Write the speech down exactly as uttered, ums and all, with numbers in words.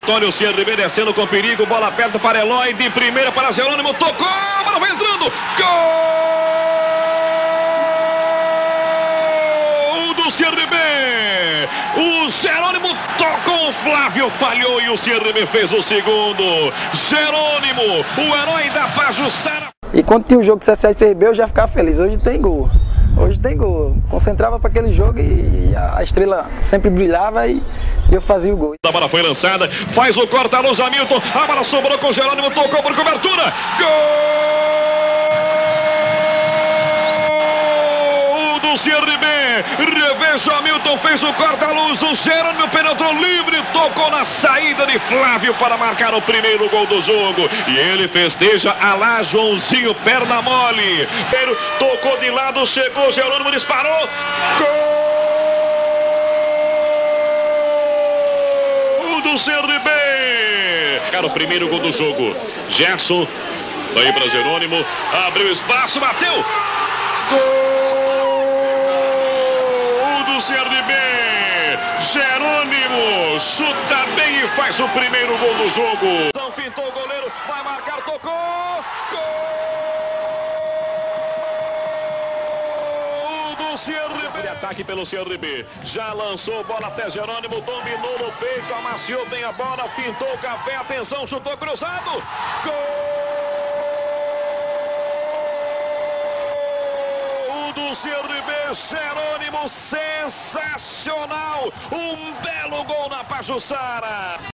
Antônio C R B descendo com perigo, bola perto para Eloy, de primeira para Jerônimo, tocou, a bola vai entrando, gol do C R B, o Jerônimo tocou, o Flávio falhou e o C R B fez o segundo, Jerônimo, o herói da Pajuçara. E quando tinha o jogo C S A e C R B eu já ficava feliz, hoje tem gol. Hoje tem gol. Concentrava para aquele jogo e a estrela sempre brilhava e eu fazia o gol. A bola foi lançada, faz o corta-luz Hamilton, a bola sobrou com o Jerônimo, tocou por cobertura. Gol do C R B. Reveja, Hamilton fez o corta-luz, o Jerônimo penetrou livre, tocou na saída de Flávio para marcar o primeiro gol do jogo. E ele festeja a lá Joãozinho, perna mole. Pero tocou de lado, chegou, Jerônimo disparou. Gol do C R B. Cara, o primeiro gol do jogo. Gerson, daí para Jerônimo, abriu espaço, bateu. Gol do C R B. Jerônimo chuta bem e faz o primeiro gol do jogo. Então fintou o goleiro, vai marcar, tocou. Gol do C R B. Ataque pelo C R B. Já lançou bola até Jerônimo, dominou no peito, amaciou bem a bola, fintou o café, atenção, chutou cruzado. Gol do C R B, Jerônimo, sensacional, um belo gol na Pajuçara.